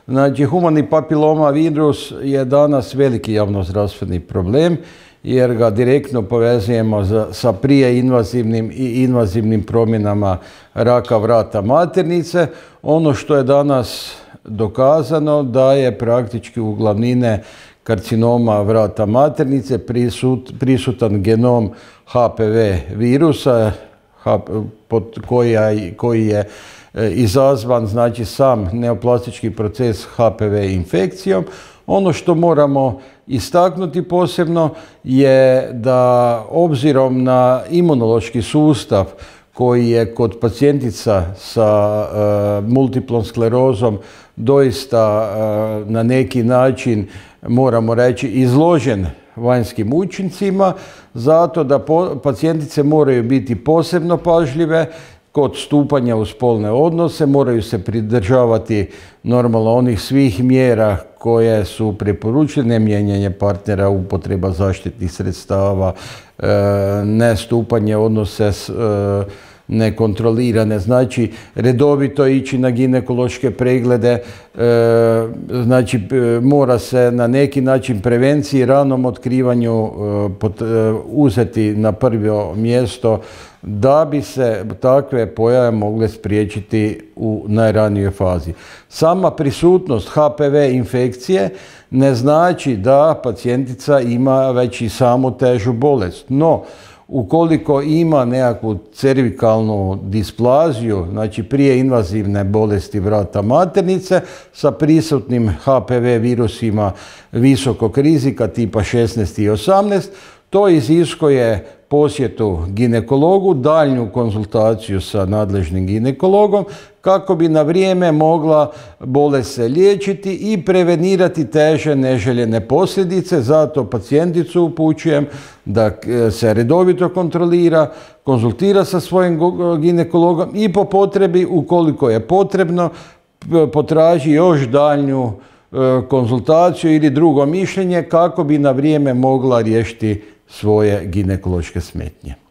Znači, humani papiloma virus je danas veliki javnozdravstveni problem jer ga direktno povezujemo sa prije invazivnim i invazivnim promjenama raka vrata maternice. Ono što je danas dokazano da je praktički u glavnine karcinoma vrata maternice prisutan genom HPV virusa koji je izazvan, znači, sam neoplastički proces HPV infekcijom. Ono što moramo istaknuti posebno je da obzirom na imunološki sustav koji je kod pacijentica sa multiplom sklerozom doista na neki način, moramo reći, izložen vanjskim učincima, zato da pacijentice moraju biti posebno pažljive kod stupanja u spolne odnose, moraju se pridržavati normalno onih svih mjera koje su preporučene, mijenjanje partnera, upotreba zaštitnih sredstava, ne stupanje odnose nekontrolirane, znači redovito ići na ginekološke preglede, znači mora se na neki način prevenciji, ranom otkrivanju uzeti na prvo mjesto da bi se takve pojave mogle spriječiti u najranijoj fazi. Sama prisutnost HPV infekcije ne znači da pacijentica ima već i samu težu bolest, no ukoliko ima nekakvu cervikalnu displaziju, znači prije invazivne bolesti vrata maternice sa prisutnim HPV virusima visokog rizika tipa 16 i 18, to iziskuje posjetu ginekologu, daljnju konzultaciju sa nadležnim ginekologom kako bi na vrijeme mogla bolest se liječiti i prevenirati teže neželjene posljedice. Zato pacijenticu upućujem da se redovito kontrolira, konzultira sa svojim ginekologom i po potrebi, ukoliko je potrebno, potraži još daljnju konzultaciju ili drugo mišljenje kako bi na vrijeme mogla riješiti svoje ginekološke smetnje.